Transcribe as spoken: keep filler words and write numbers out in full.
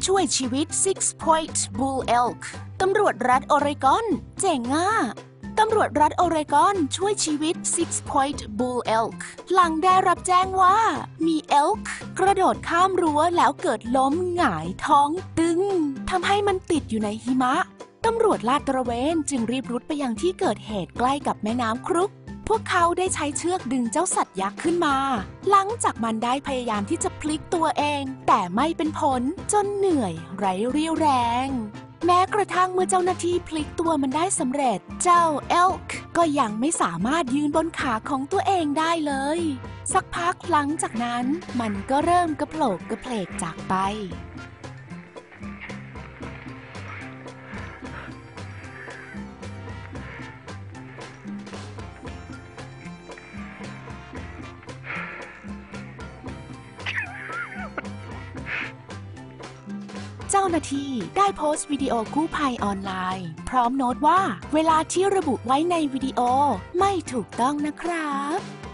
ช่วยชีวิต Six Point Bull Elk ตำรวจรัฐออริกอนเจ๋งอ่ะตำรวจรัฐออริกอนช่วยชีวิต Six Point Bull Elk หลังได้รับแจ้งว่ามี elk กระโดดข้ามรั้วแล้วเกิดล้มหงายท้องตึงทำให้มันติดอยู่ในหิมะตำรวจลาดตระเวนจึงรีบรุดไปยังที่เกิดเหตุใกล้กับแม่น้ำครุกพวกเขาได้ใช้เชือกดึงเจ้าสัตว์ยักษ์ขึ้นมาหลังจากมันได้พยายามที่จะพลิกตัวเองแต่ไม่เป็นผลจนเหนื่อยไร้เรี่ยวแรงแม้กระทั่งเมื่อเจ้าหน้าที่พลิกตัวมันได้สำเร็จเจ้า elk ก็ยังไม่สามารถยืนบนขาของตัวเองได้เลยสักพักหลังจากนั้นมันก็เริ่มกระโผลกกระเพลกจากไปเจ้าหน้าที่ได้โพสต์วิดีโอกู้ภัยออนไลน์พร้อมโน้ตว่าเวลาที่ระบุไว้ในวิดีโอไม่ถูกต้องนะครับ